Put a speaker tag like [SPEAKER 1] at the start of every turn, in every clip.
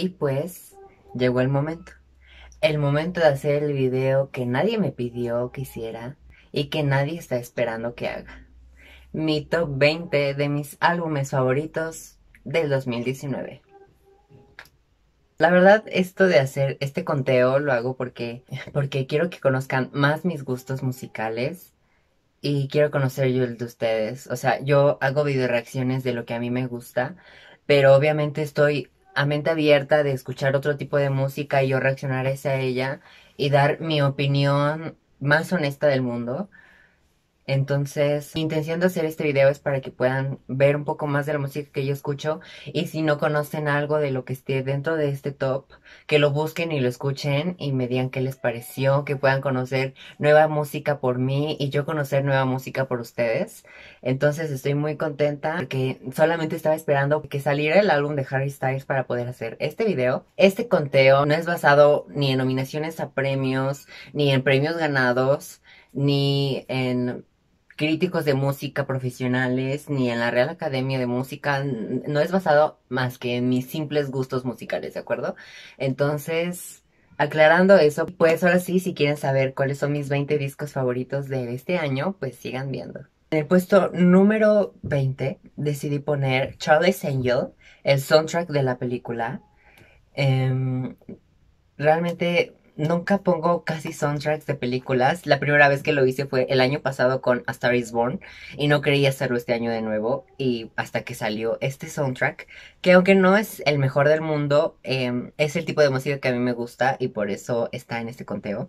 [SPEAKER 1] Y pues llegó el momento. El momento de hacer el video que nadie me pidió que hiciera y que nadie está esperando que haga. Mi top 20 de mis álbumes favoritos del 2019. La verdad, esto de hacer este conteo lo hago porque quiero que conozcan más mis gustos musicales y quiero conocer yo el de ustedes. O sea, yo hago video reacciones de lo que a mí me gusta, pero obviamente estoy a mente abierta de escuchar otro tipo de música y yo reaccionar a ella y dar mi opinión más honesta del mundo. Entonces, mi intención de hacer este video es para que puedan ver un poco más de la música que yo escucho y si no conocen algo de lo que esté dentro de este top, que lo busquen y lo escuchen y me digan qué les pareció, que puedan conocer nueva música por mí y yo conocer nueva música por ustedes. Entonces, estoy muy contenta porque solamente estaba esperando que saliera el álbum de Harry Styles para poder hacer este video. Este conteo no es basado ni en nominaciones a premios, ni en premios ganados, ni en críticos de música profesionales ni en la Real Academia de Música, no es basado más que en mis simples gustos musicales, ¿de acuerdo? Entonces, aclarando eso, pues ahora sí, si quieren saber cuáles son mis 20 discos favoritos de este año, pues sigan viendo. En el puesto número 20 decidí poner Charlie's Angel, el soundtrack de la película. Em, Realmente nunca pongo casi soundtracks de películas. La primera vez que lo hice fue el año pasado con A Star is Born y no quería hacerlo este año de nuevo y hasta que salió este soundtrack, que aunque no es el mejor del mundo, es el tipo de música que a mí me gusta y por eso está en este conteo.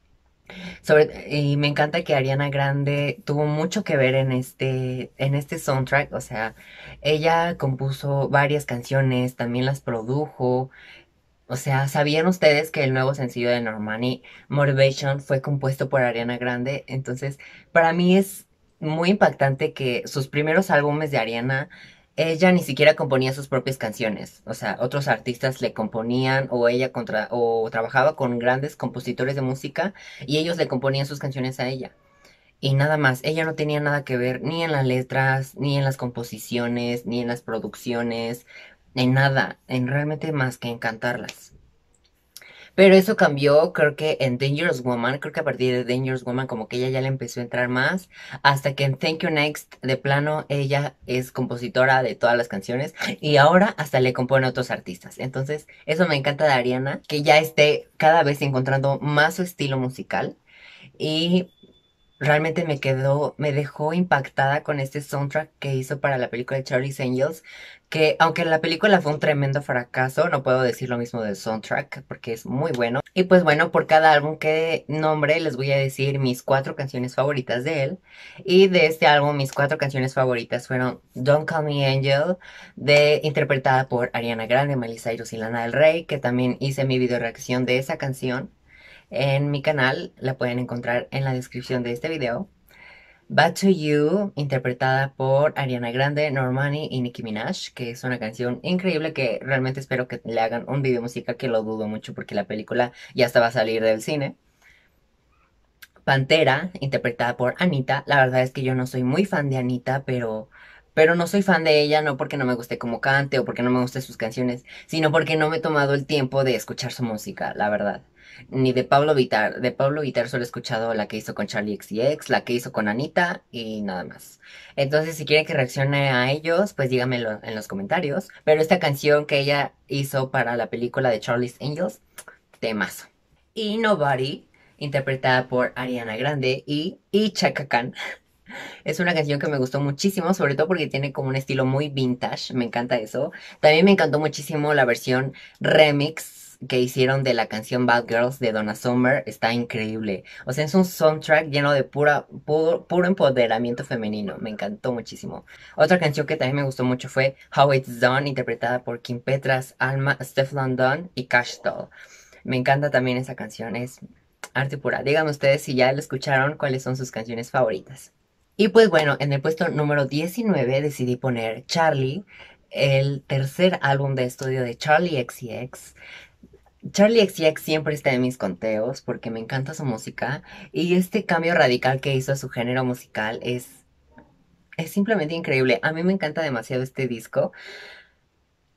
[SPEAKER 1] Y me encanta que Ariana Grande tuvo mucho que ver en este soundtrack, o sea, ella compuso varias canciones, también las produjo, o sea, ¿sabían ustedes que el nuevo sencillo de Normani, Motivation, fue compuesto por Ariana Grande? Entonces, para mí es muy impactante que sus primeros álbumes de Ariana, ella ni siquiera componía sus propias canciones. O sea, otros artistas le componían o o trabajaba con grandes compositores de música y ellos le componían sus canciones a ella. Y nada más, ella no tenía nada que ver ni en las letras, ni en las composiciones, ni en las producciones, en nada, en realmente más que en cantarlas. Pero eso cambió, creo que en Dangerous Woman, creo que a partir de Dangerous Woman como que ella ya le empezó a entrar más, hasta que en Thank You Next, de plano, ella es compositora de todas las canciones y ahora hasta le compone a otros artistas. Entonces, eso me encanta de Ariana, que ya esté cada vez encontrando más su estilo musical y realmente me dejó impactada con este soundtrack que hizo para la película de Charlie's Angels, que aunque la película fue un tremendo fracaso, no puedo decir lo mismo del soundtrack porque es muy bueno. Y pues bueno, por cada álbum que nombre les voy a decir mis cuatro canciones favoritas de él. Y de este álbum mis cuatro canciones favoritas fueron Don't Call Me Angel, interpretada por Ariana Grande, Miley Cyrus y Lana del Rey, que también hice mi video reacción de esa canción en mi canal, la pueden encontrar en la descripción de este video. Bad to You, interpretada por Ariana Grande, Normani y Nicki Minaj, que es una canción increíble que realmente espero que le hagan un video musical, que lo dudo mucho porque la película ya estaba a salir del cine. Pantera, interpretada por Anita. La verdad es que yo no soy muy fan de Anita, pero no soy fan de ella no porque no me guste cómo cante o porque no me gusten sus canciones, sino porque no me he tomado el tiempo de escuchar su música, la verdad. Ni de Pablo Vittar. De Pablo Vittar solo he escuchado la que hizo con Charlie XCX, la que hizo con Anita y nada más. Entonces, si quieren que reaccione a ellos, pues díganmelo en los comentarios. Pero esta canción que ella hizo para la película de Charlie's Angels, temazo. Y Nobody, interpretada por Ariana Grande y Chaka Khan. Es una canción que me gustó muchísimo, sobre todo porque tiene como un estilo muy vintage, me encanta eso. También me encantó muchísimo la versión remix que hicieron de la canción Bad Girls de Donna Summer, está increíble. O sea, es un soundtrack lleno de puro empoderamiento femenino, me encantó muchísimo. Otra canción que también me gustó mucho fue How It's Done, interpretada por Kim Petras, Alma, Steph London y Cash Doll. Me encanta también esa canción, es arte pura. Díganme ustedes si ya la escucharon, cuáles son sus canciones favoritas. Y pues bueno, en el puesto número 19 decidí poner Charlie, el tercer álbum de estudio de Charlie XCX. Charlie XCX siempre está en mis conteos porque me encanta su música y este cambio radical que hizo a su género musical es simplemente increíble. A mí me encanta demasiado este disco.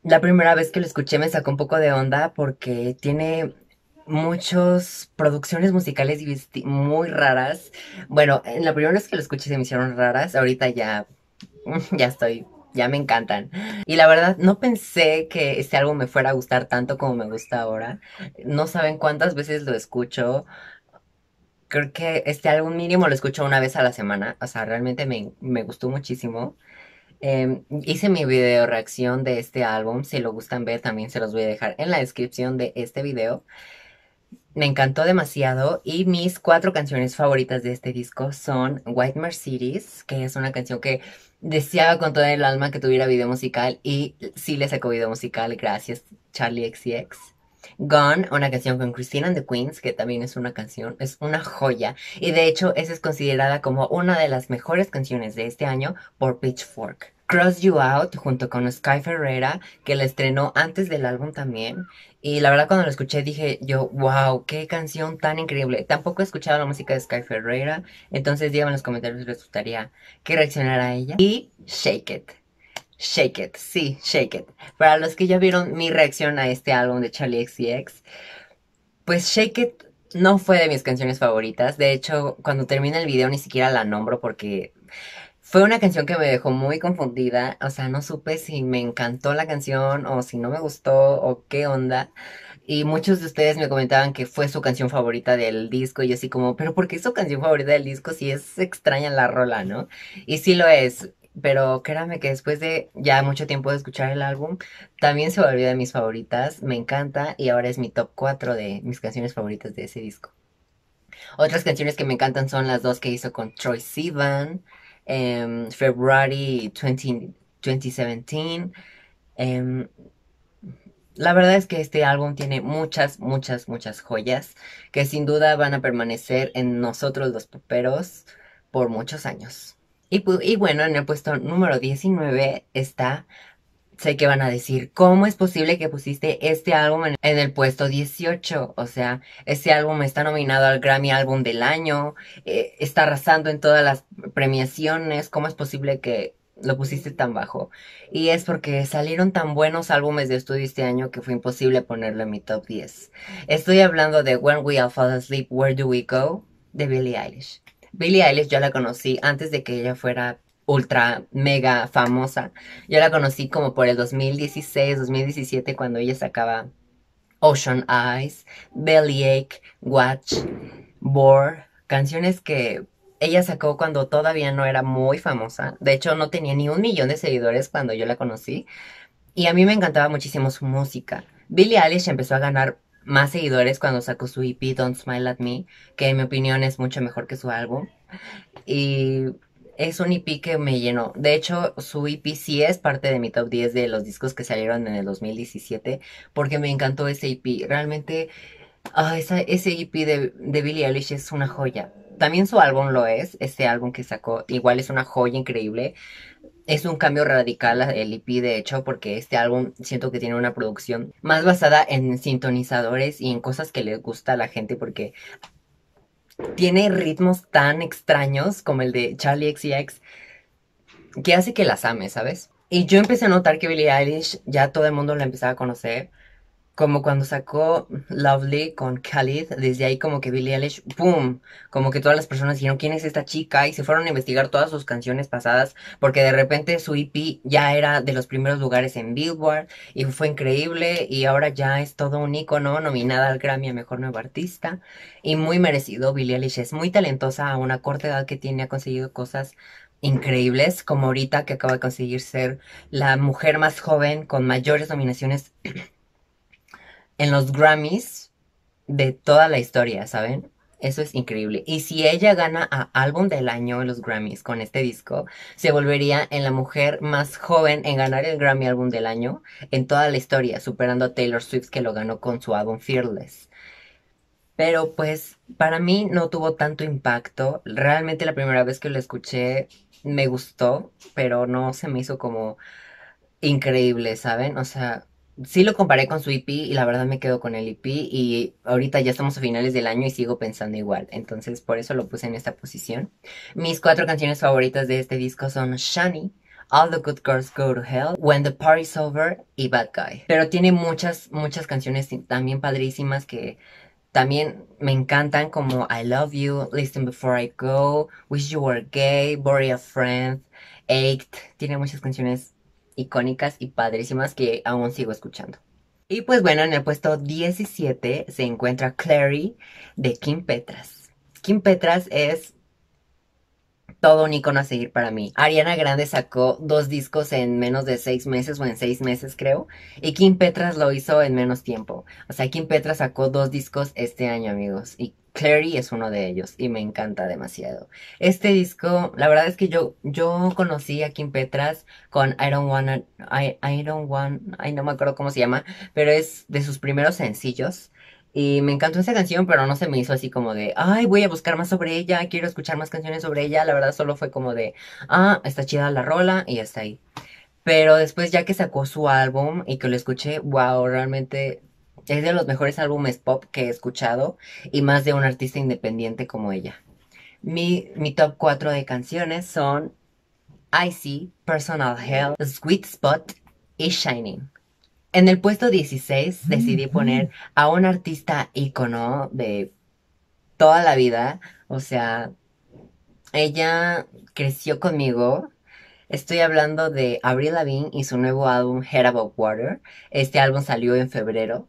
[SPEAKER 1] La primera vez que lo escuché me sacó un poco de onda porque tiene muchas producciones musicales muy raras. Bueno, en la primera vez que lo escuché se me hicieron raras, ahorita ya, ya estoy, ya me encantan. Y la verdad, no pensé que este álbum me fuera a gustar tanto como me gusta ahora. No saben cuántas veces lo escucho. Creo que este álbum mínimo lo escucho una vez a la semana. O sea, realmente me gustó muchísimo. Hice mi video reacción de este álbum. Si lo gustan ver, también se los voy a dejar en la descripción de este video. Me encantó demasiado y mis cuatro canciones favoritas de este disco son White Mercedes, que es una canción que deseaba con toda el alma que tuviera video musical y sí le sacó video musical, gracias Charlie XCX. Gone, una canción con Christine and the Queens, que también es una canción, es una joya. Y de hecho, esa es considerada como una de las mejores canciones de este año por Pitchfork. Cross You Out, junto con Sky Ferreira, que la estrenó antes del álbum también. Y la verdad cuando lo escuché dije yo, wow, qué canción tan increíble. Tampoco he escuchado la música de Sky Ferreira, entonces díganme en los comentarios si les gustaría que reaccionara a ella. Y Shake It. Shake It, sí, Shake It. Para los que ya vieron mi reacción a este álbum de Charlie XCX, pues Shake It no fue de mis canciones favoritas. De hecho, cuando termina el video ni siquiera la nombro porque fue una canción que me dejó muy confundida. O sea, no supe si me encantó la canción o si no me gustó o qué onda. Y muchos de ustedes me comentaban que fue su canción favorita del disco. Y yo así como, pero ¿por qué es su canción favorita del disco si es extraña la rola, no? Y sí lo es. Pero créanme que después de ya mucho tiempo de escuchar el álbum, también se volvió de mis favoritas. Me encanta y ahora es mi top 4 de mis canciones favoritas de ese disco. Otras canciones que me encantan son las dos que hizo con Troye Sivan, February 20, 2017. em, la verdad es que este álbum tiene muchas, muchas, muchas joyas que sin duda van a permanecer en nosotros los poperos por muchos años. Y bueno, en el puesto número 19 está. Sé que van a decir, ¿cómo es posible que pusiste este álbum en el puesto 18? O sea, este álbum está nominado al Grammy Álbum del Año, está arrasando en todas las premiaciones, ¿cómo es posible que lo pusiste tan bajo? Y es porque salieron tan buenos álbumes de estudio este año que fue imposible ponerlo en mi top 10. Estoy hablando de When We All Fall Asleep, Where Do We Go? De Billie Eilish. Billie Eilish yo la conocí antes de que ella fuera ultra mega famosa. Yo la conocí como por el 2016, 2017 cuando ella sacaba Ocean Eyes, Bellyache, Watch, Bore, canciones que ella sacó cuando todavía no era muy famosa. De hecho, no tenía ni 1 millón de seguidores cuando yo la conocí. Y a mí me encantaba muchísimo su música. Billie Eilish empezó a ganar más seguidores cuando sacó su EP Don't Smile at Me, que en mi opinión es mucho mejor que su álbum. Y es un EP que me llenó. De hecho, su EP sí es parte de mi top 10 de los discos que salieron en el 2017, porque me encantó ese EP. Realmente, ese EP de Billie Eilish es una joya. También su álbum lo es, este álbum que sacó, igual es una joya increíble. Es un cambio radical el EP, de hecho, porque este álbum siento que tiene una producción más basada en sintonizadores y en cosas que les gusta a la gente, porque tiene ritmos tan extraños como el de Charlie XCX que hace que las ame, ¿sabes? Y yo empecé a notar que Billie Eilish ya todo el mundo la empezaba a conocer, como cuando sacó Lovely con Khalid, desde ahí como que Billie Eilish, ¡boom! Como que todas las personas dijeron, ¿quién es esta chica? Y se fueron a investigar todas sus canciones pasadas, porque de repente su EP ya era de los primeros lugares en Billboard, y fue increíble, y ahora ya es todo un ícono, nominada al Grammy a Mejor Nuevo Artista, y muy merecido. Billie Eilish es muy talentosa a una corta edad que tiene, ha conseguido cosas increíbles, como ahorita que acaba de conseguir ser la mujer más joven con mayores nominaciones en los Grammys de toda la historia, ¿saben? Eso es increíble. Y si ella gana a Álbum del Año en los Grammys con este disco, se volvería en la mujer más joven en ganar el Grammy Álbum del Año en toda la historia, superando a Taylor Swift que lo ganó con su álbum Fearless. Pero pues para mí no tuvo tanto impacto. Realmente la primera vez que lo escuché me gustó, pero no se me hizo como increíble, ¿saben? O sea, sí lo comparé con su EP y la verdad me quedo con el EP y ahorita ya estamos a finales del año y sigo pensando igual. Entonces por eso lo puse en esta posición. Mis cuatro canciones favoritas de este disco son Shani, All the Good Girls Go to Hell, When the Party's Over y Bad Guy. Pero tiene muchas canciones también padrísimas que también me encantan, como I Love You, Listen Before I Go, Wish You Were Gay, Bury a Friend, Ached. Tiene muchas canciones icónicas y padrísimas que aún sigo escuchando. Y pues bueno, en el puesto 17 se encuentra Clary de Kim Petras. Kim Petras es todo un icono a seguir para mí. Ariana Grande sacó 2 discos en menos de 6 meses, o en 6 meses creo, y Kim Petras lo hizo en menos tiempo. O sea, Kim Petras sacó 2 discos este año, amigos, y Clary es uno de ellos, y me encanta demasiado. Este disco, la verdad es que yo conocí a Kim Petras con I Don't Wanna, I Don't Want, ay, no me acuerdo cómo se llama, pero es de sus primeros sencillos. Y me encantó esa canción, pero no se me hizo así como de, ay, voy a buscar más sobre ella, quiero escuchar más canciones sobre ella. La verdad solo fue como de, ah, está chida la rola y ya está ahí. Pero después ya que sacó su álbum y que lo escuché, wow, realmente es de los mejores álbumes pop que he escuchado y más de un artista independiente como ella. Mi top 4 de canciones son Icy, Personal Hell, Sweet Spot y Shining. En el puesto 16 decidí poner a un artista ícono de toda la vida. O sea, ella creció conmigo. Estoy hablando de Avril Lavigne y su nuevo álbum Head Above Water. Este álbum salió en febrero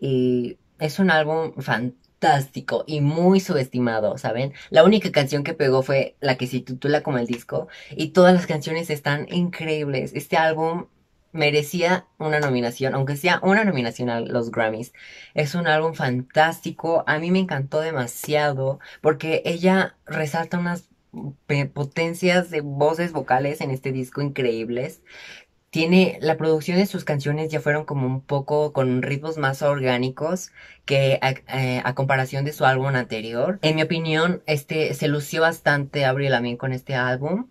[SPEAKER 1] y es un álbum fantástico y muy subestimado, ¿saben? La única canción que pegó fue la que se titula como el disco y todas las canciones están increíbles. Este álbum merecía una nominación, aunque sea una nominación a los Grammys. Es un álbum fantástico, a mí me encantó demasiado porque ella resalta unas potencias de voces vocales en este disco increíbles. Tiene la producción de sus canciones ya fueron como un poco con ritmos más orgánicos que a comparación de su álbum anterior. En mi opinión, este se lució bastante Avril Lavigne con este álbum.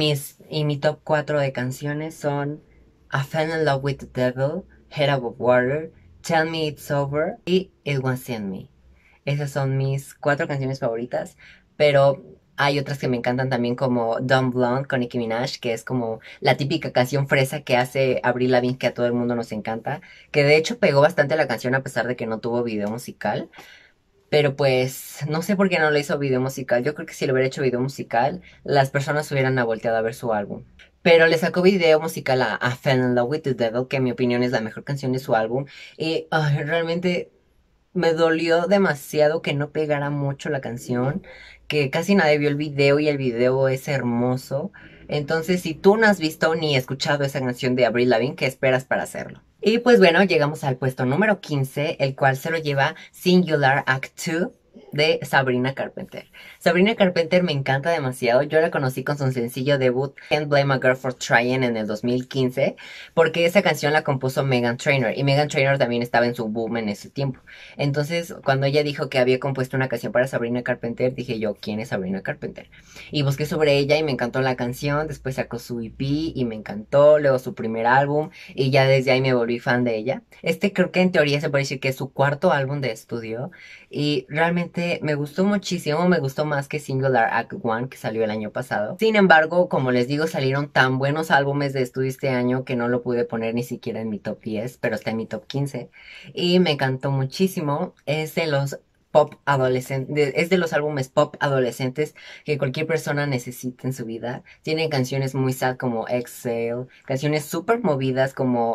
[SPEAKER 1] Mi top 4 de canciones son I Fell in Love with the Devil, Head Above Water, Tell Me It's Over y It Wasn't Me. Esas son mis 4 canciones favoritas, pero hay otras que me encantan también como Dumb Blonde con Nicki Minaj, que es como la típica canción fresa que hace Avril Lavigne que a todo el mundo nos encanta, que de hecho pegó bastante la canción a pesar de que no tuvo video musical. Pero pues no sé por qué no le hizo video musical. Yo creo que si le hubiera hecho video musical, las personas hubieran volteado a ver su álbum. Pero le sacó video musical a Fell in Love with the Devil, que en mi opinión es la mejor canción de su álbum. Y ay, realmente me dolió demasiado que no pegara mucho la canción, que casi nadie vio el video y el video es hermoso. Entonces, si tú no has visto ni escuchado esa canción de Avril Lavigne, ¿qué esperas para hacerlo? Y pues bueno, llegamos al puesto número 15, el cual se lo lleva Singular Act 2 de Sabrina Carpenter. Sabrina Carpenter me encanta demasiado. Yo la conocí con su sencillo debut Can't Blame a Girl for Trying en el 2015, porque esa canción la compuso Meghan Trainor y Meghan Trainor también estaba en su boom en ese tiempo. Entonces, cuando ella dijo que había compuesto una canción para Sabrina Carpenter, dije yo, ¿quién es Sabrina Carpenter? Y busqué sobre ella y me encantó la canción. Después sacó su EP y me encantó, luego su primer álbum y ya desde ahí me volví fan de ella. Este creo que en teoría se puede decir que es su cuarto álbum de estudio y realmente me gustó muchísimo, me gustó más que Singular Act 1 que salió el año pasado. Sin embargo, como les digo, salieron tan buenos álbumes de estudio este año que no lo pude poner ni siquiera en mi top 10, pero está en mi top 15 y me encantó muchísimo. Es de los pop adolescentes, es de los álbumes pop adolescentes que cualquier persona necesita en su vida. Tienen canciones muy sad como Exhale, canciones súper movidas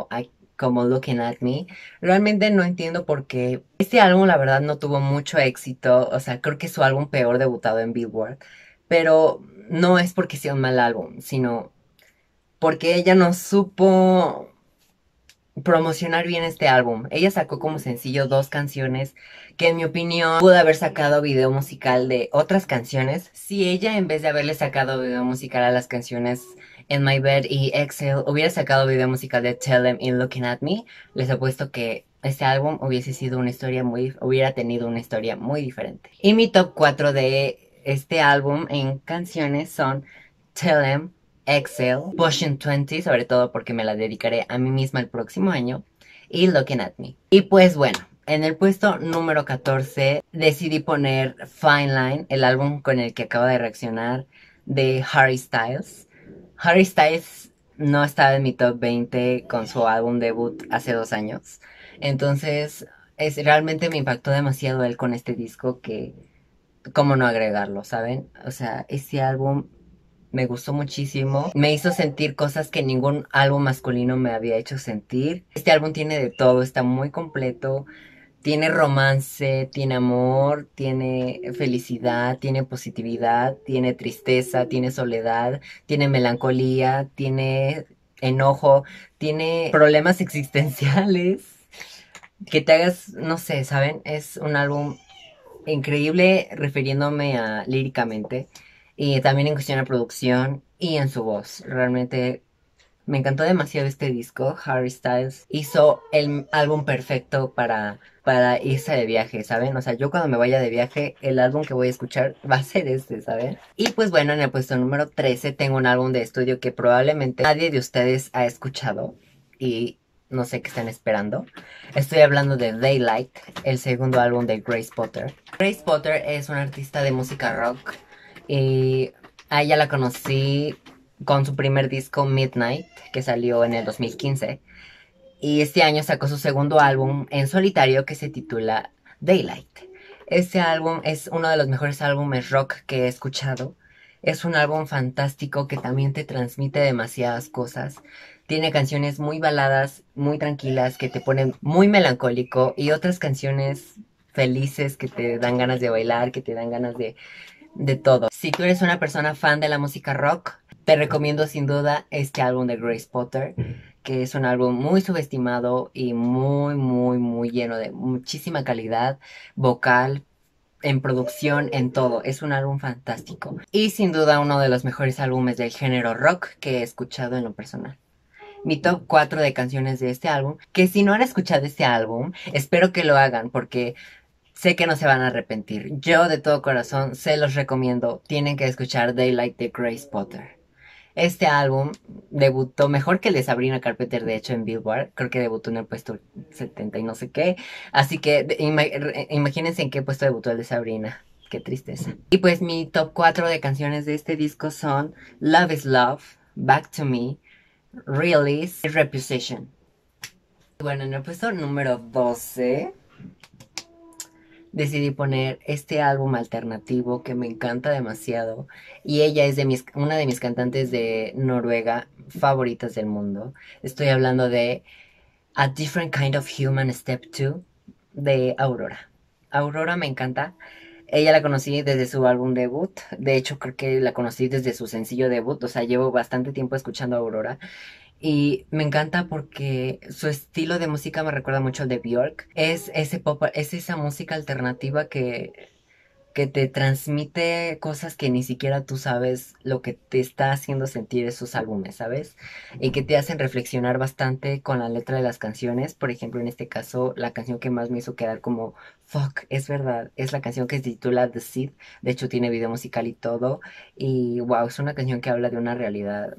[SPEAKER 1] como Looking at Me. Realmente no entiendo por qué. Este álbum la verdad no tuvo mucho éxito, o sea, creo que es su álbum peor debutado en Billboard, pero no es porque sea un mal álbum, sino porque ella no supo promocionar bien este álbum. Ella sacó como sencillo 2 canciones que en mi opinión pudo haber sacado video musical de otras canciones. Si ella en vez de haberle sacado video musical a las canciones In My Bed y Exhale hubiera sacado video musical de Tell Them y Looking at Me, les apuesto que este álbum hubiera tenido una historia muy diferente. Y mi top 4 de este álbum en canciones son Tell Them, Exhale, Pushing 20, sobre todo porque me la dedicaré a mí misma el próximo año, y Looking at Me. Y pues bueno, en el puesto número 14 decidí poner Fine Line, el álbum con el que acabo de reaccionar de Harry Styles. Harry Styles no estaba en mi top 20 con su álbum debut hace 2 años. Entonces, realmente me impactó demasiado él con este disco que, cómo no agregarlo, ¿saben? O sea, este álbum me gustó muchísimo. Me hizo sentir cosas que ningún álbum masculino me había hecho sentir. Este álbum tiene de todo, está muy completo. Tiene romance, tiene amor, tiene felicidad, tiene positividad, tiene tristeza, tiene soledad, tiene melancolía, tiene enojo, tiene problemas existenciales. Que te hagas, no sé, ¿saben? Es un álbum increíble refiriéndome a líricamente y también en cuestión de producción y en su voz. Realmente me encantó demasiado este disco. Harry Styles hizo el álbum perfecto para irse de viaje, ¿saben? O sea, yo cuando me vaya de viaje, el álbum que voy a escuchar va a ser este, ¿saben? Y pues bueno, en el puesto número 13 tengo un álbum de estudio que probablemente nadie de ustedes ha escuchado y no sé qué están esperando. Estoy hablando de Daylight, el segundo álbum de Grace Potter. Grace Potter es una artista de música rock y a ella la conocí con su primer disco Midnight, que salió en el 2015. Y este año sacó su segundo álbum en solitario que se titula Daylight. Este álbum es uno de los mejores álbumes rock que he escuchado. Es un álbum fantástico que también te transmite demasiadas cosas. Tiene canciones muy baladas, muy tranquilas, que te ponen muy melancólico y otras canciones felices que te dan ganas de bailar, que te dan ganas de todo. Si tú eres una persona fan de la música rock, te recomiendo sin duda este álbum de Grace Potter, que es un álbum muy subestimado y muy lleno de muchísima calidad vocal, en producción, en todo. Es un álbum fantástico. Y sin duda uno de los mejores álbumes del género rock que he escuchado en lo personal. Mi top 4 de canciones de este álbum, que si no han escuchado este álbum, espero que lo hagan porque sé que no se van a arrepentir. Yo de todo corazón se los recomiendo. Tienen que escuchar Daylight de Grace Potter. Este álbum debutó mejor que el de Sabrina Carpenter, de hecho, en Billboard. Creo que debutó en el puesto 70 y no sé qué. Así que imagínense en qué puesto debutó el de Sabrina. Qué tristeza. Y pues mi top 4 de canciones de este disco son Love is Love, Back to Me, Release y Reputation. Bueno, en el puesto número 12 decidí poner este álbum alternativo que me encanta demasiado y ella es una de mis cantantes de Noruega favoritas del mundo. Estoy hablando de A Different Kind of Human Step 2 de Aurora. Aurora me encanta. Ella la conocí desde su álbum debut. De hecho, creo que la conocí desde su sencillo debut. O sea, llevo bastante tiempo escuchando a Aurora. Y me encanta porque su estilo de música me recuerda mucho al de Björk. Es ese pop, es esa música alternativa que te transmite cosas que ni siquiera tú sabes lo que te está haciendo sentir esos álbumes, ¿sabes? Y que te hacen reflexionar bastante con la letra de las canciones. Por ejemplo, en este caso, la canción que más me hizo quedar como, fuck, es verdad, es la canción que se titula The Seed. De hecho, tiene video musical y todo. Y wow, es una canción que habla de una realidad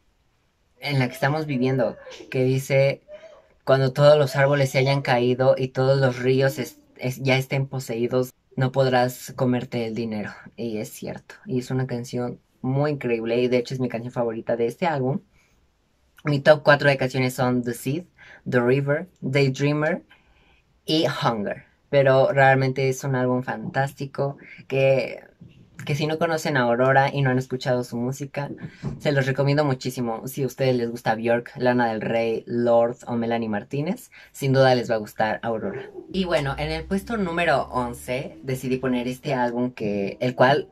[SPEAKER 1] en la que estamos viviendo, que dice, cuando todos los árboles se hayan caído y todos los ríos ya estén poseídos, no podrás comerte el dinero. Y es cierto. Y es una canción muy increíble y de hecho es mi canción favorita de este álbum. Mi top 4 de canciones son The Seed, The River, Daydreamer y Hunger. Pero realmente es un álbum fantástico que si no conocen a Aurora y no han escuchado su música, se los recomiendo muchísimo. Si a ustedes les gusta Björk, Lana del Rey, Lord o Melanie Martínez, sin duda les va a gustar Aurora. Y bueno, en el puesto número 11 decidí poner este álbum el cual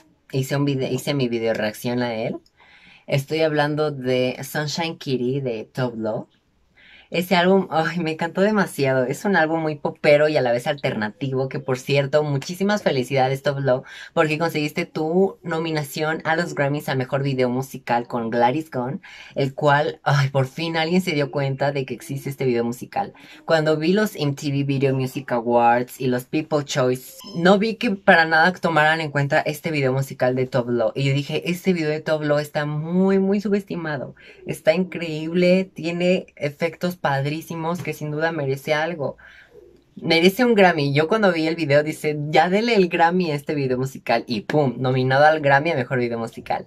[SPEAKER 1] hice mi video reacción a él. Estoy hablando de Sunshine Kitty de Top Law. Ese álbum, ay, me encantó demasiado. Es un álbum muy popero y a la vez alternativo, que por cierto, muchísimas felicidades, Top Low, porque conseguiste tu nominación a los Grammys a Mejor Video Musical con Gladys Gone, el cual, ay, por fin alguien se dio cuenta de que existe este video musical. Cuando vi los MTV Video Music Awards y los People Choice, no vi que para nada tomaran en cuenta este video musical de Top Low. Y yo dije, este video de Top Low está muy subestimado. Está increíble, tiene efectos padrísimos que sin duda merece algo. Merece un Grammy. Yo cuando vi el video dice, ya dele el Grammy a este video musical. Y pum, nominado al Grammy a Mejor Video Musical.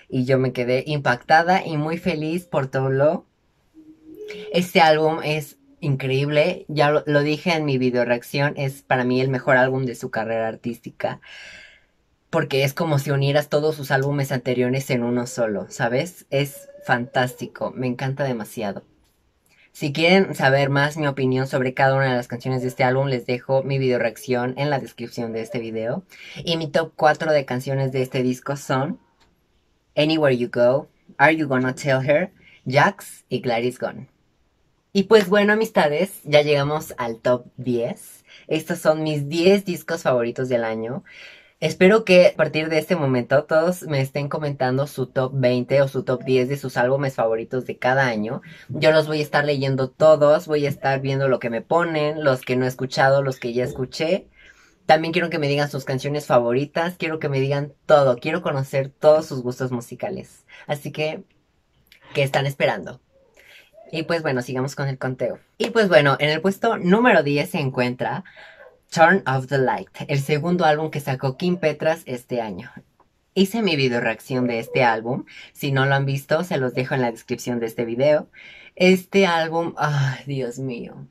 [SPEAKER 1] y yo me quedé impactada y muy feliz por todo. Este álbum es increíble, ya lo dije en mi video reacción, es para mí el mejor álbum de su carrera artística, porque es como si unieras todos sus álbumes anteriores en uno solo, ¿sabes? Es fantástico, me encanta demasiado. Si quieren saber más mi opinión sobre cada una de las canciones de este álbum, les dejo mi video reacción en la descripción de este video. Y mi top 4 de canciones de este disco son Anywhere You Go, Are You Gonna Tell Her, Jax y Gladys Gone. Y pues bueno, amistades, ya llegamos al top 10. Estos son mis 10 discos favoritos del año. Espero que a partir de este momento todos me estén comentando su top 20 o su top 10 de sus álbumes favoritos de cada año. Yo los voy a estar leyendo todos, voy a estar viendo lo que me ponen, los que no he escuchado, los que ya escuché. También quiero que me digan sus canciones favoritas, quiero que me digan todo, quiero conocer todos sus gustos musicales. Así que, ¿qué están esperando? Y pues bueno, sigamos con el conteo. Y pues bueno, en el puesto número 10 se encuentra Turn Off the Light, el segundo álbum que sacó Kim Petras este año. Hice mi video reacción de este álbum, si no lo han visto se los dejo en la descripción de este video. Este álbum, ay Dios mío,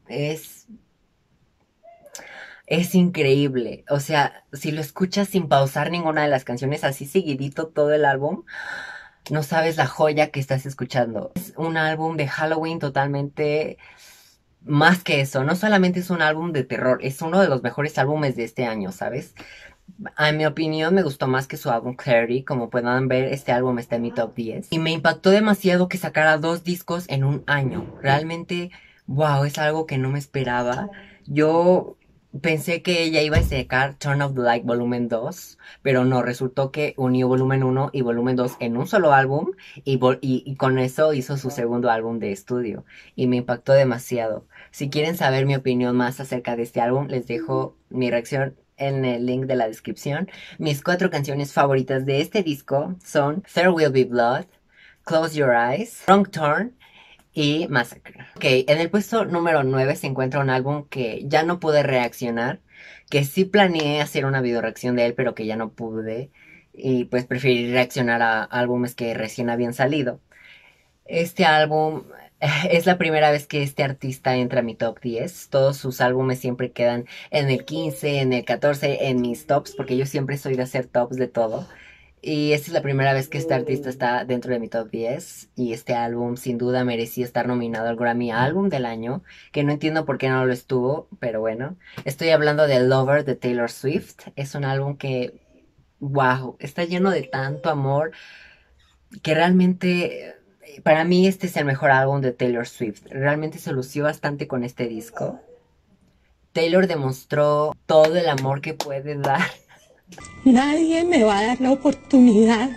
[SPEAKER 1] es increíble, o sea, si lo escuchas sin pausar ninguna de las canciones, así seguidito todo el álbum, no sabes la joya que estás escuchando. Es un álbum de Halloween totalmente más que eso, no solamente es un álbum de terror, es uno de los mejores álbumes de este año, ¿sabes? En mi opinión me gustó más que su álbum Clarity, como puedan ver este álbum está en mi top 10. Y me impactó demasiado que sacara 2 discos en un año, realmente, wow, es algo que no me esperaba. Yo pensé que ella iba a sacar Turn of the Light Volumen 2, pero no, resultó que unió Volumen 1 y Volumen 2 en un solo álbum y con eso hizo su segundo álbum de estudio y me impactó demasiado. Si quieren saber mi opinión más acerca de este álbum, les dejo mi reacción en el link de la descripción. Mis 4 canciones favoritas de este disco son There Will Be Blood, Close Your Eyes, Wrong Turn y Massacre. Ok, en el puesto número 9 se encuentra un álbum que ya no pude reaccionar, que sí planeé hacer una video reacción de él, pero que ya no pude. Y pues preferí reaccionar a álbumes que recién habían salido. Este álbum es la primera vez que este artista entra a mi top 10. Todos sus álbumes siempre quedan en el 15, en el 14, en mis tops, porque yo siempre soy de hacer tops de todo. Y esta es la primera vez que este artista está dentro de mi top 10. Y este álbum sin duda merecía estar nominado al Grammy Álbum del Año, que no entiendo por qué no lo estuvo, pero bueno. Estoy hablando de Lover de Taylor Swift. Es un álbum que, wow, está lleno de tanto amor que realmente para mí este es el mejor álbum de Taylor Swift. Realmente se lució bastante con este disco. Taylor demostró todo el amor que puede dar.
[SPEAKER 2] Nadie me va a dar la oportunidad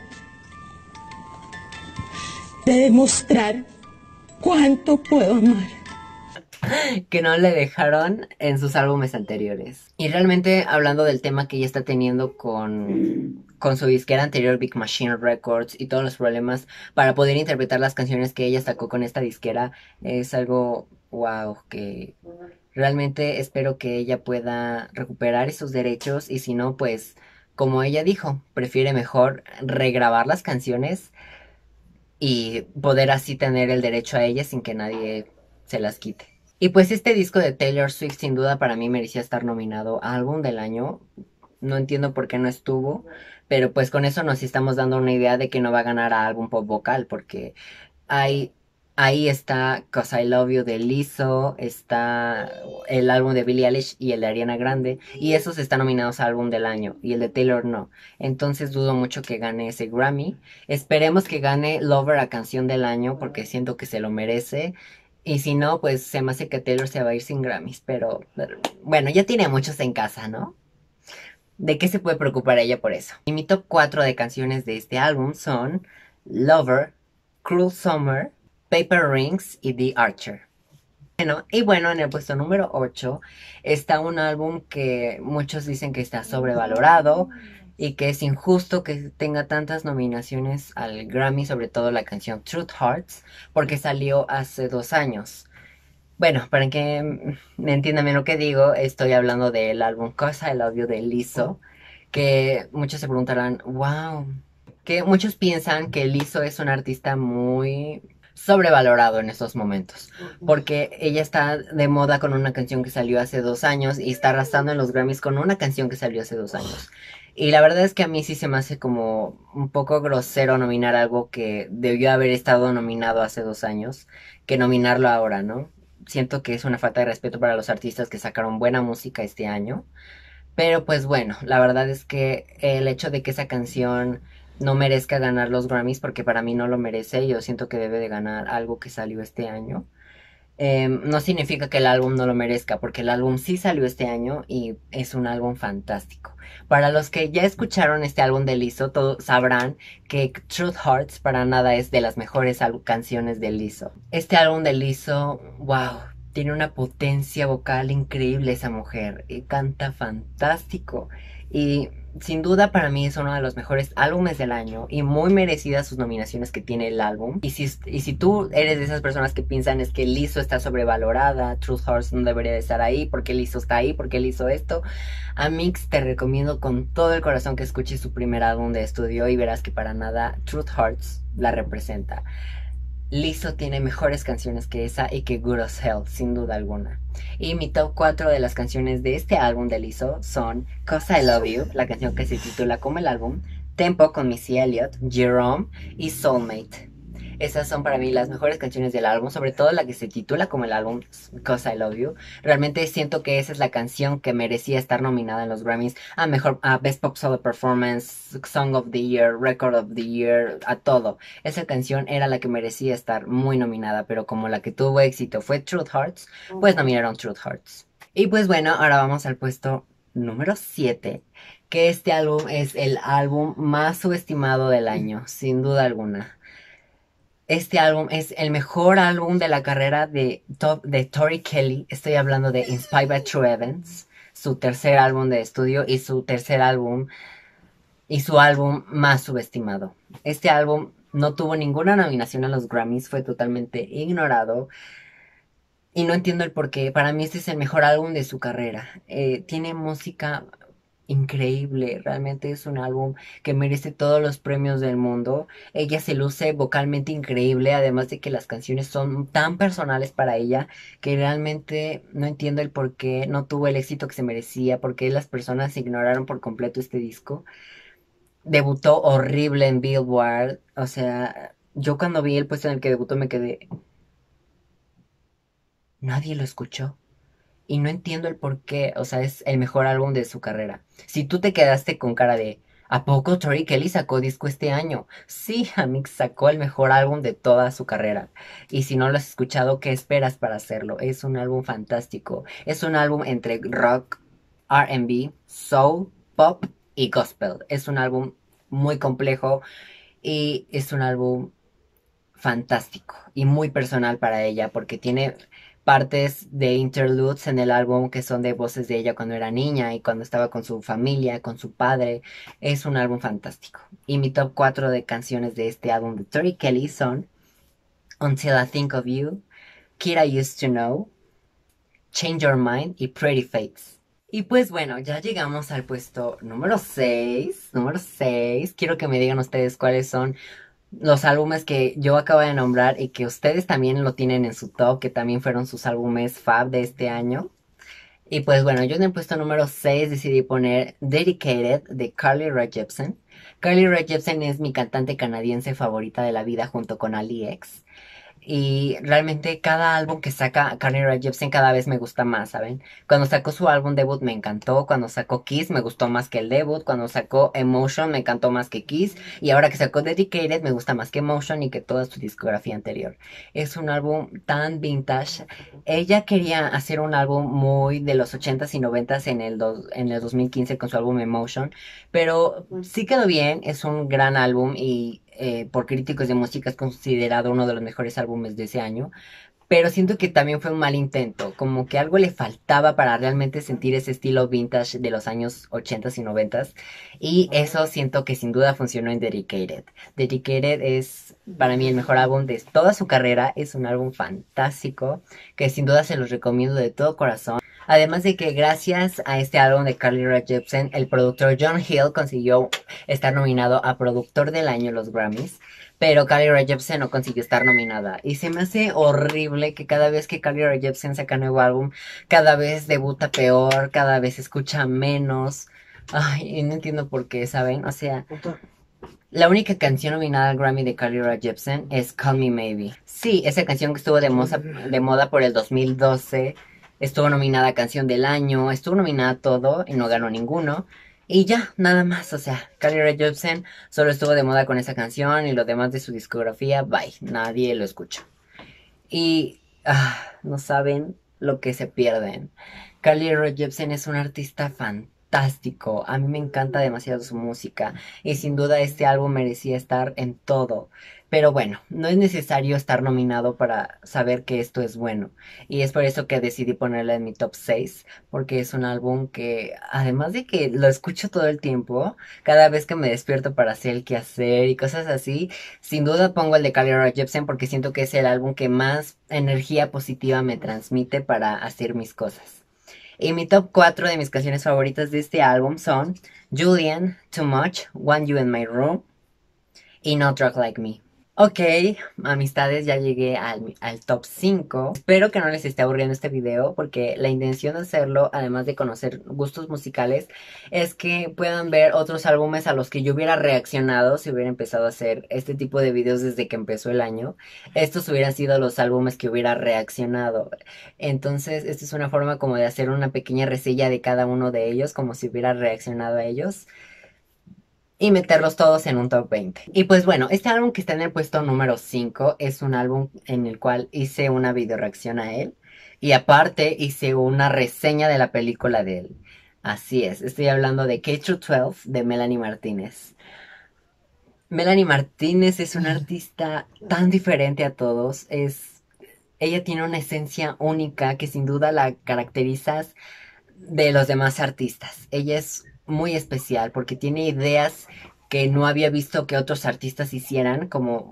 [SPEAKER 2] de demostrar cuánto puedo amar.
[SPEAKER 1] Que no le dejaron en sus álbumes anteriores. Y realmente hablando del tema que ella está teniendo con su disquera anterior, Big Machine Records, y todos los problemas para poder interpretar las canciones que ella sacó con esta disquera, es algo wow, que realmente espero que ella pueda recuperar esos derechos y si no, pues como ella dijo, prefiere mejor regrabar las canciones y poder así tener el derecho a ellas sin que nadie se las quite. Y pues este disco de Taylor Swift sin duda para mí merecía estar nominado a Álbum del Año. No entiendo por qué no estuvo, pero pues con eso nos estamos dando una idea de que no va a ganar a Álbum Pop Vocal, porque hay, ahí está 'Cause I Love You de Lizzo, está el álbum de Billie Eilish y el de Ariana Grande, y esos están nominados a Álbum del Año, y el de Taylor no. Entonces dudo mucho que gane ese Grammy. Esperemos que gane Lover a Canción del Año, porque siento que se lo merece. Y si no, pues se me hace que Taylor se va a ir sin Grammys. Pero bueno, ya tiene muchos en casa, ¿no? ¿De qué se puede preocupar ella por eso? Y mi top 4 de canciones de este álbum son Lover, Cruel Summer, Paper Rings y The Archer. Bueno, en el puesto número 8 está un álbum que muchos dicen que está sobrevalorado y que es injusto que tenga tantas nominaciones al Grammy, sobre todo la canción Truth Hurts, porque salió hace 2 años. Bueno, para que me entiendan bien lo que digo, estoy hablando del álbum 'Cause I Love You de Lizzo, que muchos se preguntarán, wow, que muchos piensan que Lizzo es una artista muy sobrevalorado en estos momentos, porque ella está de moda con una canción que salió hace 2 años y está arrasando en los Grammys con una canción que salió hace 2 años. Y la verdad es que a mí sí se me hace como un poco grosero nominar algo que debió haber estado nominado hace 2 años, que nominarlo ahora, ¿no? Siento que es una falta de respeto para los artistas que sacaron buena música este año. Pero pues bueno, la verdad es que el hecho de que esa canción no merezca ganar los Grammys, porque para mí no lo merece, yo siento que debe de ganar algo que salió este año. No significa que el álbum no lo merezca, porque el álbum sí salió este año y es un álbum fantástico. Para los que ya escucharon este álbum de Lizzo, todos sabrán que Truth Hurts para nada es de las mejores canciones de Lizzo. Este álbum de Lizzo, wow, tiene una potencia vocal increíble esa mujer y canta fantástico. Y sin duda para mí es uno de los mejores álbumes del año y muy merecidas sus nominaciones que tiene el álbum. Y si tú eres de esas personas que piensan es que Lizzo está sobrevalorada, Truth Hurts no debería de estar ahí, porque Lizzo está ahí, porque él hizo esto, a Mix te recomiendo con todo el corazón que escuches su primer álbum de estudio y verás que para nada Truth Hurts la representa. Lizzo tiene mejores canciones que esa y que Good as Hell, sin duda alguna. Y mi top 4 de las canciones de este álbum de Lizzo son Cause I Love You, la canción que se titula como el álbum, Tempo con Missy Elliott, Jerome y Soulmate. Esas son para mí las mejores canciones del álbum, sobre todo la que se titula como el álbum Cause I Love You. Realmente siento que esa es la canción que merecía estar nominada en los Grammys a Best Pop Solo Performance, Song of the Year, Record of the Year, a todo. Esa canción era la que merecía estar muy nominada, pero como la que tuvo éxito fue Truth Hurts, pues nominaron Truth Hurts. Y pues bueno, ahora vamos al puesto número 7, que este álbum es el álbum más subestimado del año, sin duda alguna. Este álbum es el mejor álbum de la carrera de Tori Kelly. Estoy hablando de Inspired by True Events, su tercer álbum de estudio y su tercer álbum y su álbum más subestimado. Este álbum no tuvo ninguna nominación a los Grammys, fue totalmente ignorado y no entiendo el por qué. Para mí este es el mejor álbum de su carrera. Tiene música increíble, realmente es un álbum que merece todos los premios del mundo. Ella se luce vocalmente increíble, además de que las canciones son tan personales para ella que realmente no entiendo el por qué no tuvo el éxito que se merecía, por qué las personas ignoraron por completo este disco. Debutó horrible en Billboard, o sea, yo cuando vi el puesto en el que debutó me quedé, nadie lo escuchó. Y no entiendo el por qué, o sea, es el mejor álbum de su carrera. Si tú te quedaste con cara de, ¿a poco Tori Kelly sacó disco este año? Sí, Amix sacó el mejor álbum de toda su carrera. Y si no lo has escuchado, ¿qué esperas para hacerlo? Es un álbum fantástico. Es un álbum entre rock, R&B, soul, pop y gospel. Es un álbum muy complejo y es un álbum fantástico y muy personal para ella porque tiene partes de interludes en el álbum que son de voces de ella cuando era niña y cuando estaba con su familia, con su padre. Es un álbum fantástico. Y mi top 4 de canciones de este álbum de Tori Kelly son Until I Think of You, Kid I Used to Know, Change Your Mind y Pretty Fates. Y pues bueno, ya llegamos al puesto número 6. Número 6. Quiero que me digan ustedes cuáles son los álbumes que yo acabo de nombrar y que ustedes también lo tienen en su top, que también fueron sus álbumes fab de este año. Y pues bueno, yo en el puesto número 6 decidí poner Dedicated de Carly Rae Jepsen. Carly Rae Jepsen es mi cantante canadiense favorita de la vida junto con Ali X. Y realmente cada álbum que saca Carly Rae Jepsen cada vez me gusta más, ¿saben? Cuando sacó su álbum debut me encantó, cuando sacó Kiss me gustó más que el debut, cuando sacó Emotion me encantó más que Kiss, y ahora que sacó Dedicated me gusta más que Emotion y que toda su discografía anterior. Es un álbum tan vintage. Ella quería hacer un álbum muy de los 80s y 90s en el 2015 con su álbum Emotion, pero sí quedó bien, es un gran álbum y por críticos de música es considerado uno de los mejores álbumes de ese año, pero siento que también fue un mal intento, como que algo le faltaba para realmente sentir ese estilo vintage de los años 80 y 90 y eso siento que sin duda funcionó en Dedicated. Dedicated es para mí el mejor álbum de toda su carrera, es un álbum fantástico que sin duda se los recomiendo de todo corazón. Además de que gracias a este álbum de Carly Rae Jepsen, el productor John Hill consiguió estar nominado a Productor del Año en los Grammys, pero Carly Rae Jepsen no consiguió estar nominada. Y se me hace horrible que cada vez que Carly Rae Jepsen saca nuevo álbum, cada vez debuta peor, cada vez escucha menos. Ay, y no entiendo por qué, ¿saben? O sea, la única canción nominada al Grammy de Carly Rae Jepsen es Call Me Maybe. Sí, esa canción que estuvo de moda por el 2012, estuvo nominada a Canción del Año, estuvo nominada a todo y no ganó ninguno. Y ya, nada más, o sea, Carly Rae Jepsen solo estuvo de moda con esa canción y lo demás de su discografía, bye, nadie lo escucha. Y no saben lo que se pierden. Carly Rae Jepsen es un artista fantástico. A mí me encanta demasiado su música. Y sin duda este álbum merecía estar en todo. Pero bueno, no es necesario estar nominado para saber que esto es bueno. Y es por eso que decidí ponerla en mi top 6. Porque es un álbum que, además de que lo escucho todo el tiempo, cada vez que me despierto para hacer el quehacer y cosas así, sin duda pongo el de Carly Rae Jepsen porque siento que es el álbum que más energía positiva me transmite para hacer mis cosas. Y mi top 4 de mis canciones favoritas de este álbum son Julian, Too Much, Want You in My Room y No Drug Like Me. Ok, amistades, ya llegué al top 5. Espero que no les esté aburriendo este video porque la intención de hacerlo, además de conocer gustos musicales, es que puedan ver otros álbumes a los que yo hubiera reaccionado si hubiera empezado a hacer este tipo de videos desde que empezó el año. Estos hubieran sido los álbumes que hubiera reaccionado. Entonces, esta es una forma como de hacer una pequeña reseña de cada uno de ellos, como si hubiera reaccionado a ellos y meterlos todos en un top 20. Y pues bueno, este álbum que está en el puesto número 5 es un álbum en el cual hice una video reacción a él y aparte hice una reseña de la película de él. Así es, estoy hablando de K-12 de Melanie Martínez. Melanie Martínez es una artista tan diferente a todos, ella tiene una esencia única que sin duda la caracteriza de los demás artistas. Ella es muy especial porque tiene ideas que no había visto que otros artistas hicieran,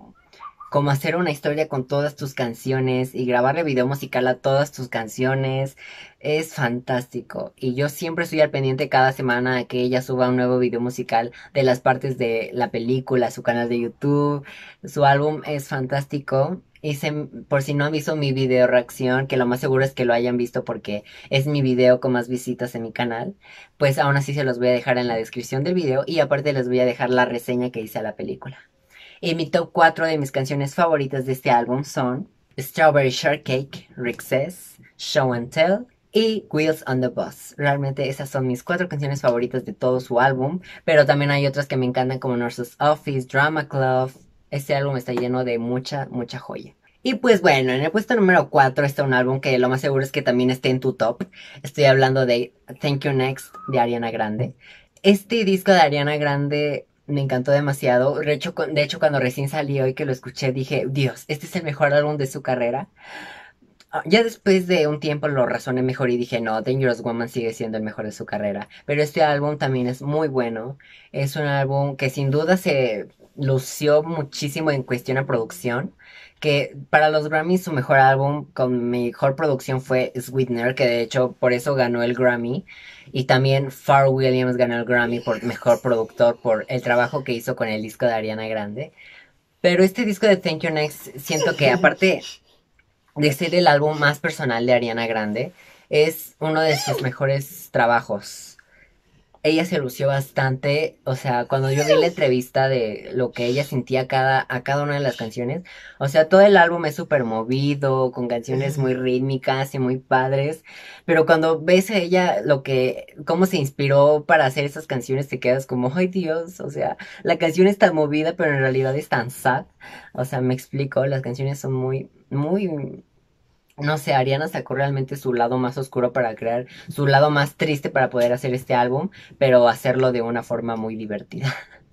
[SPEAKER 1] como hacer una historia con todas tus canciones y grabarle video musical a todas tus canciones. Es fantástico. Y yo siempre estoy al pendiente cada semana a que ella suba un nuevo video musical de las partes de la película, su canal de YouTube. Su álbum es fantástico. Por si no han visto mi video reacción, que lo más seguro es que lo hayan visto porque es mi video con más visitas en mi canal, pues aún así se los voy a dejar en la descripción del video y aparte les voy a dejar la reseña que hice a la película. Y mi top 4 de mis canciones favoritas de este álbum son Strawberry Shortcake, Rixes, Show and Tell y Wheels on the Bus. Realmente esas son mis 4 canciones favoritas de todo su álbum, pero también hay otras que me encantan como Nurse's Office, Drama Club. Este álbum está lleno de mucha, mucha joya. Y pues bueno, en el puesto número 4 está un álbum que lo más seguro es que también esté en tu top. Estoy hablando de Thank You Next de Ariana Grande. Este disco de Ariana Grande me encantó demasiado. De hecho, cuando recién salió y que lo escuché, dije, Dios, este es el mejor álbum de su carrera. Ya después de un tiempo lo razoné mejor y dije, no, Dangerous Woman sigue siendo el mejor de su carrera. Pero este álbum también es muy bueno. Es un álbum que sin duda se lució muchísimo en cuestión a producción. Que para los Grammys su mejor álbum con mejor producción fue Sweetener, que de hecho por eso ganó el Grammy. Y también Pharrell Williams ganó el Grammy por mejor productor por el trabajo que hizo con el disco de Ariana Grande. Pero este disco de Thank You Next siento que aparte de ser el álbum más personal de Ariana Grande, es uno de sus mejores trabajos. Ella se lució bastante, o sea, cuando yo vi la entrevista de lo que ella sentía a cada una de las canciones, o sea, todo el álbum es súper movido, con canciones muy rítmicas y muy padres, pero cuando ves a ella cómo se inspiró para hacer esas canciones, te quedas como, ay Dios, o sea, la canción es tan movida, pero en realidad es tan sad, o sea, me explico, las canciones son muy, muy, no sé, Ariana sacó realmente su lado más oscuro para crear su lado más triste para poder hacer este álbum, pero hacerlo de una forma muy divertida.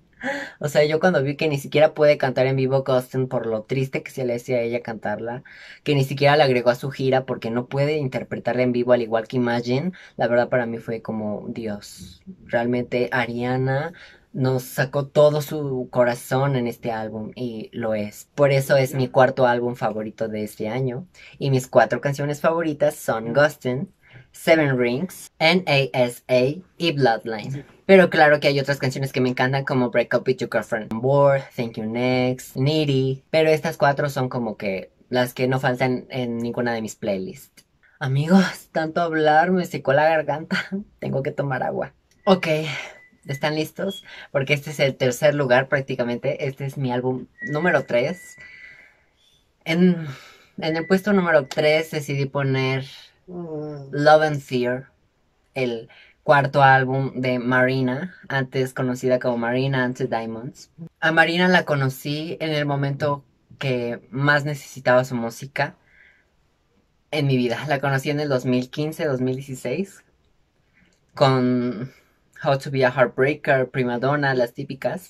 [SPEAKER 1] O sea, yo cuando vi que ni siquiera puede cantar en vivo Ghosten por lo triste que se le hacía a ella cantarla, que ni siquiera la agregó a su gira porque no puede interpretarla en vivo al igual que Imagine, la verdad para mí fue como, Dios, realmente Ariana nos sacó todo su corazón en este álbum y lo es. Por eso es mi cuarto álbum favorito de este año y mis 4 canciones favoritas son Ghosten, Seven Rings, NASA y Bloodline. Pero claro que hay otras canciones que me encantan como Break Up With Your Girlfriend on Board, Thank You Next, Needy. Pero estas cuatro son como que las que no faltan en ninguna de mis playlists. Amigos, tanto hablar me secó la garganta. Tengo que tomar agua. Ok, ¿están listos? Porque este es el tercer lugar prácticamente. Este es mi álbum número 3. En, en el puesto número 3 decidí poner Love and Fear, el cuarto álbum de Marina, antes conocida como Marina and the Diamonds. A Marina la conocí en el momento que más necesitaba su música en mi vida. La conocí en el 2015-2016 con How to Be a Heartbreaker, Prima Donna, las típicas.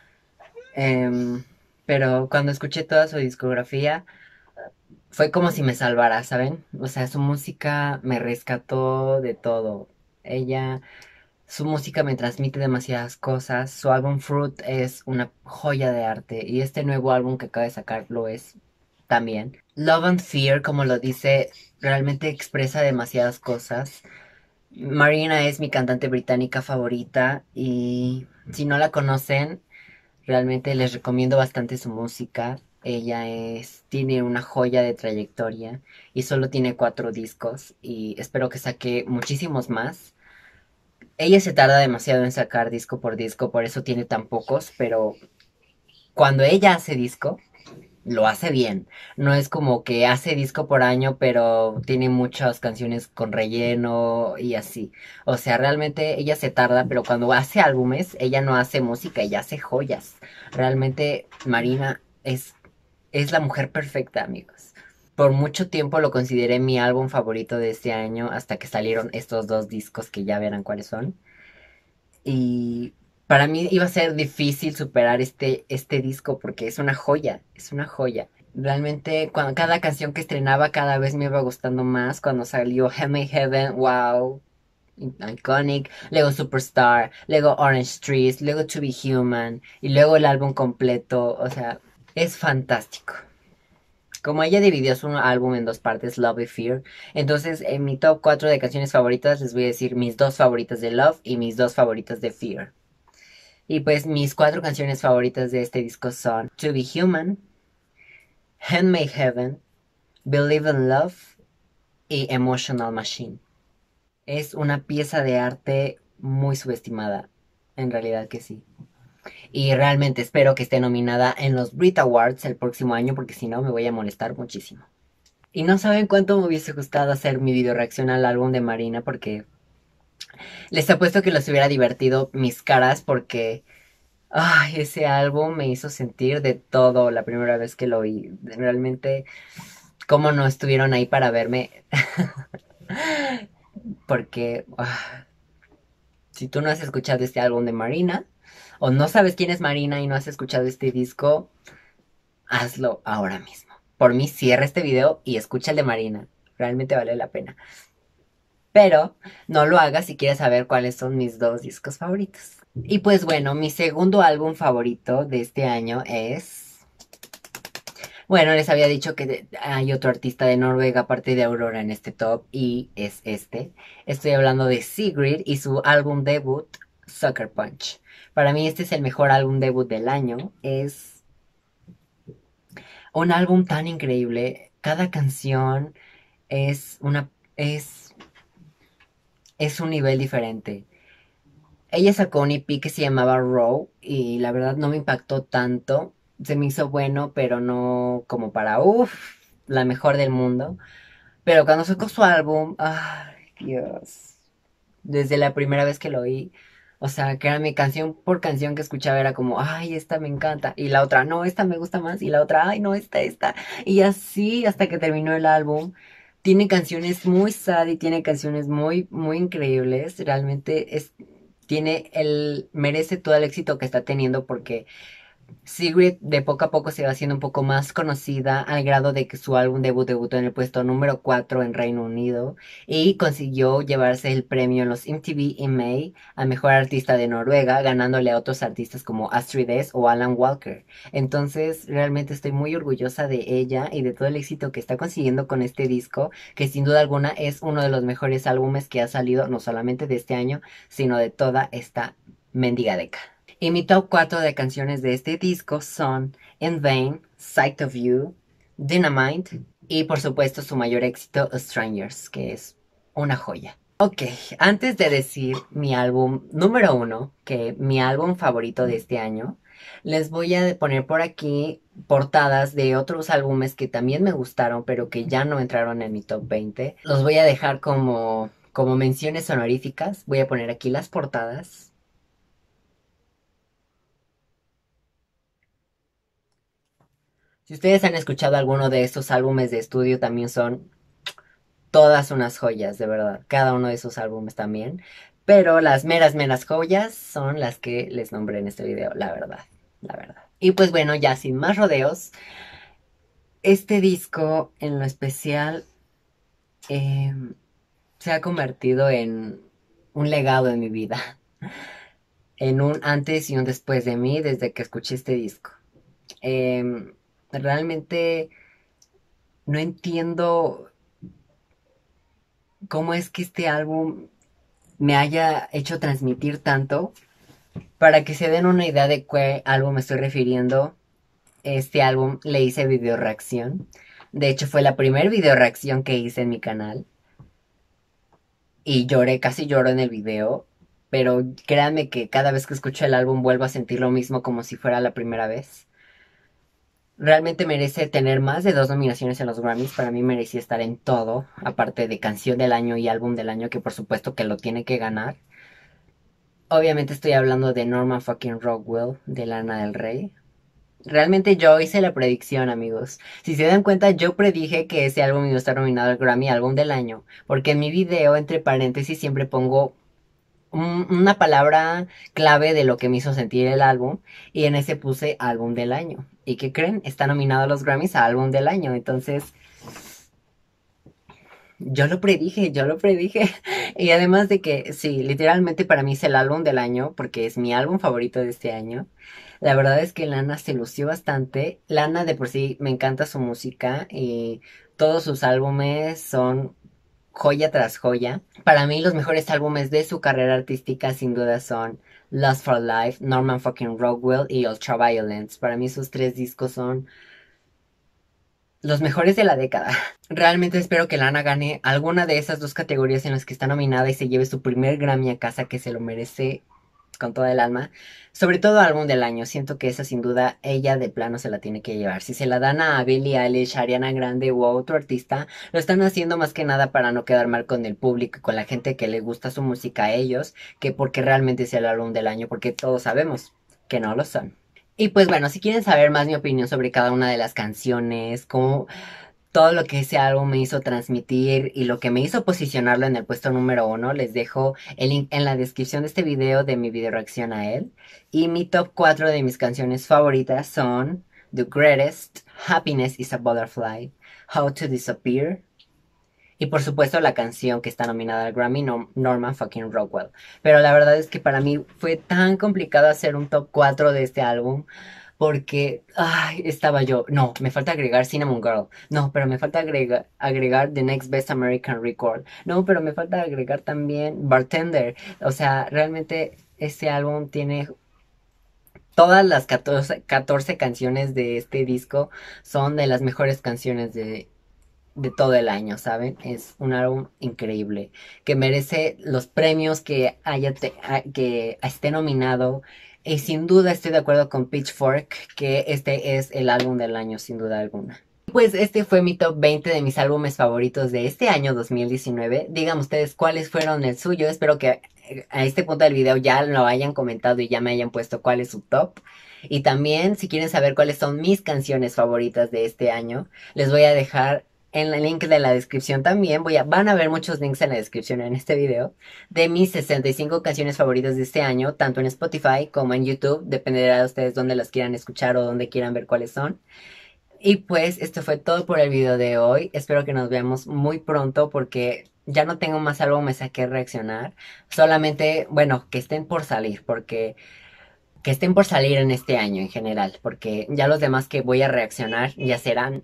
[SPEAKER 1] Pero cuando escuché toda su discografía, fue como si me salvara, ¿saben? O sea, su música me rescató de todo. Ella, su música me transmite demasiadas cosas. Su álbum Fruit es una joya de arte y este nuevo álbum que acaba de sacar lo es también. Love and Fear, como lo dice, realmente expresa demasiadas cosas. Marina es mi cantante británica favorita y si no la conocen, realmente les recomiendo bastante su música. Ella tiene una joya de trayectoria y solo tiene 4 discos y espero que saque muchísimos más. Ella se tarda demasiado en sacar disco por disco, por eso tiene tan pocos, pero cuando ella hace disco, lo hace bien. No es como que hace disco por año, pero tiene muchas canciones con relleno y así. O sea, realmente ella se tarda, pero cuando hace álbumes, ella no hace música, ella hace joyas. Realmente Marina es la mujer perfecta, amigos. Por mucho tiempo lo consideré mi álbum favorito de este año hasta que salieron estos 2 discos que ya verán cuáles son. Y para mí iba a ser difícil superar este disco porque es una joya, es una joya. Realmente cuando cada canción que estrenaba cada vez me iba gustando más. Cuando salió Hell My Heaven, wow, iconic, luego Superstar, luego Orange Trees, luego To Be Human y luego el álbum completo, o sea, es fantástico. Como ella dividió su álbum en 2 partes, Love y Fear, entonces en mi top 4 de canciones favoritas les voy a decir mis 2 favoritas de Love y mis 2 favoritas de Fear. Y pues mis 4 canciones favoritas de este disco son To Be Human, Handmade Heaven, Believe in Love y Emotional Machine. Es una pieza de arte muy subestimada, en realidad que sí. Y realmente espero que esté nominada en los Brit Awards el próximo año porque si no me voy a molestar muchísimo. Y no saben cuánto me hubiese gustado hacer mi video reacción al álbum de Marina porque les apuesto que les hubiera divertido mis caras porque ay, ese álbum me hizo sentir de todo la primera vez que lo oí. Realmente, cómo no estuvieron ahí para verme. Porque si tú no has escuchado este álbum de Marina, o no sabes quién es Marina y no has escuchado este disco, hazlo ahora mismo. Por mí, cierra este video y escucha el de Marina. Realmente vale la pena. Pero no lo hagas si quieres saber cuáles son mis 2 discos favoritos. Y pues bueno, mi segundo álbum favorito de este año es... Bueno, les había dicho que hay otro artista de Noruega aparte de Aurora en este top y es este. Estoy hablando de Sigrid y su álbum debut, Sucker Punch. Para mí este es el mejor álbum debut del año. Es un álbum tan increíble. Cada canción es una... es un nivel diferente. Ella sacó un EP que se llamaba Raw y la verdad no me impactó tanto. Se me hizo bueno, pero no como para, uff, la mejor del mundo. Pero cuando sacó su álbum, ay, Dios. Desde la primera vez que lo oí, o sea, que era mi canción por canción que escuchaba, era como, ay, esta me encanta. Y la otra, no, esta me gusta más. Y la otra, ay, no, esta. Y así hasta que terminó el álbum. Tiene canciones muy sad y tiene canciones muy, muy increíbles. Realmente merece todo el éxito que está teniendo porque Sigrid de poco a poco se va haciendo un poco más conocida al grado de que su álbum debut debutó en el puesto número 4 en Reino Unido y consiguió llevarse el premio en los MTV EMA a Mejor Artista de Noruega, ganándole a otros artistas como Astrid S o Alan Walker. Entonces, realmente estoy muy orgullosa de ella y de todo el éxito que está consiguiendo con este disco, que sin duda alguna es uno de los mejores álbumes que ha salido no solamente de este año, sino de toda esta mendiga década. Y mi top 4 de canciones de este disco son In Vain, Sight of You, Dynamite y por supuesto su mayor éxito Strangers, que es una joya. Ok, antes de decir mi álbum número 1, que mi álbum favorito de este año, les voy a poner por aquí portadas de otros álbumes que también me gustaron, pero que ya no entraron en mi top 20. Los voy a dejar como menciones honoríficas. Voy a poner aquí las portadas. Si ustedes han escuchado alguno de estos álbumes de estudio, también son todas unas joyas, de verdad. Cada uno de esos álbumes también. Pero las meras joyas son las que les nombré en este video, la verdad, la verdad. Y pues bueno, ya sin más rodeos, este disco en lo especial eh, se ha convertido en un legado en mi vida. En un antes y un después de mí desde que escuché este disco. Realmente no entiendo cómo es que este álbum me haya hecho transmitir tanto. Para que se den una idea de qué álbum me estoy refiriendo, este álbum le hice video reacción. De hecho, fue la primer video reacción que hice en mi canal. Y lloré, casi lloro en el video. Pero créanme que cada vez que escucho el álbum vuelvo a sentir lo mismo como si fuera la primera vez. Realmente merece tener más de 2 nominaciones en los Grammys. Para mí merecía estar en todo, aparte de canción del año y álbum del año, que por supuesto que lo tiene que ganar. Obviamente estoy hablando de Norman fucking Rockwell, de Lana del Rey. Realmente yo hice la predicción, amigos. Si se dan cuenta, yo predije que ese álbum iba a estar nominado al Grammy Álbum del Año. Porque en mi video, entre paréntesis, siempre pongo una palabra clave de lo que me hizo sentir el álbum. Y en ese puse Álbum del Año. ¿Y qué creen? Está nominado a los Grammys a Álbum del Año. Entonces, yo lo predije, yo lo predije. Y además de que, sí, literalmente para mí es el álbum del año, porque es mi álbum favorito de este año. La verdad es que Lana se lució bastante. Lana de por sí me encanta su música y todos sus álbumes son joya tras joya. Para mí los mejores álbumes de su carrera artística sin duda son Lust for Life, Norman fucking Rockwell y Ultraviolence. Para mí esos 3 discos son los mejores de la década. Realmente espero que Lana gane alguna de esas 2 categorías en las que está nominada y se lleve su primer Grammy a casa, que se lo merece con toda el alma. Sobre todo álbum del año. Siento que esa sin duda ella de plano se la tiene que llevar. Si se la dan a Billie Eilish, Ariana Grande o a otro artista, lo están haciendo más que nada para no quedar mal con el público y con la gente que le gusta su música a ellos, que porque realmente sea el álbum del año, porque todos sabemos que no lo son. Y pues bueno, si quieren saber más mi opinión sobre cada una de las canciones, cómo todo lo que ese álbum me hizo transmitir y lo que me hizo posicionarlo en el puesto número 1, les dejo el link en la descripción de este video de mi video reacción a él. Y mi top 4 de mis canciones favoritas son The Greatest, Happiness is a Butterfly, How to Disappear, y por supuesto la canción que está nominada al Grammy, Norman fucking Rockwell. Pero la verdad es que para mí fue tan complicado hacer un top 4 de este álbum. Porque, ay, estaba yo. No, me falta agregar Cinnamon Girl. No, pero me falta agregar The Next Best American Record. No, pero me falta agregar también Bartender. O sea, realmente este álbum tiene todas las 14 canciones de este disco son de las mejores canciones de todo el año, ¿saben? Es un álbum increíble, que merece los premios que esté nominado. Y sin duda estoy de acuerdo con Pitchfork que este es el álbum del año, sin duda alguna. Pues este fue mi top 20 de mis álbumes favoritos de este año 2019. Digan ustedes cuáles fueron el suyo. Espero que a este punto del video ya lo hayan comentado y ya me hayan puesto cuál es su top. Y también si quieren saber cuáles son mis canciones favoritas de este año, les voy a dejar en el link de la descripción también. Van a ver muchos links en la descripción en este video de mis 65 canciones favoritas de este año, tanto en Spotify como en YouTube. Dependerá de ustedes dónde las quieran escuchar o dónde quieran ver cuáles son. Y pues esto fue todo por el video de hoy. Espero que nos veamos muy pronto porque ya no tengo más álbumes a que reaccionar. Solamente, bueno, que estén por salir, porque que estén por salir en este año en general, porque ya los demás que voy a reaccionar ya serán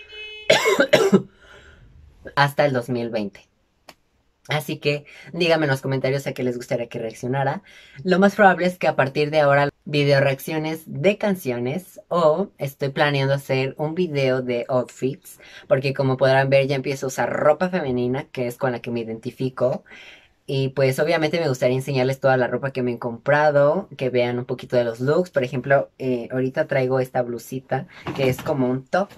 [SPEAKER 1] hasta el 2020. Así que díganme en los comentarios a qué les gustaría que reaccionara. Lo más probable es que a partir de ahora video reacciones de canciones o estoy planeando hacer un video de outfits porque como podrán ver ya empiezo a usar ropa femenina que es con la que me identifico y pues obviamente me gustaría enseñarles toda la ropa que me he comprado, que vean un poquito de los looks. Por ejemplo, ahorita traigo esta blusita que es como un top.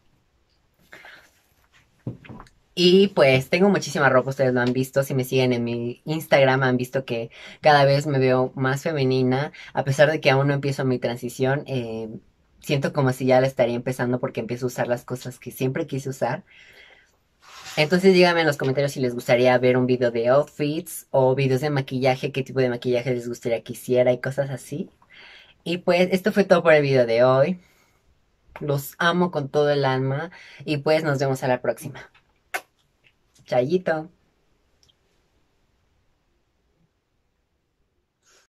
[SPEAKER 1] Y pues tengo muchísima ropa, ustedes lo han visto, si me siguen en mi Instagram han visto que cada vez me veo más femenina, a pesar de que aún no empiezo mi transición, siento como si ya la estaría empezando porque empiezo a usar las cosas que siempre quise usar. Entonces díganme en los comentarios si les gustaría ver un video de outfits o videos de maquillaje, qué tipo de maquillaje les gustaría que hiciera y cosas así. Y pues esto fue todo por el video de hoy, los amo con todo el alma y pues nos vemos a la próxima. Chayito.